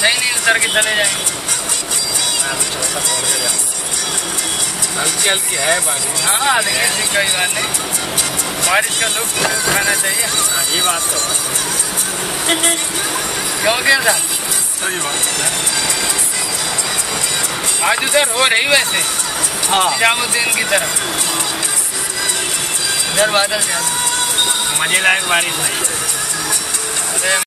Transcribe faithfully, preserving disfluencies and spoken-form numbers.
नहीं नहीं उतर के चले जाएंगे। हल्की हल्की है बारिश। हाँ हल्की सी कोई बात नहीं, बारिश का लुत्फ उठाना चाहिए। हाँ ये बात तो क्यों क्या था सही बात है। आज उधर हो रही वैसे हाँ निजामुद्दीन की तरफ इधर बादल ज्यादा मजे लायक बारिश नहीं। अरे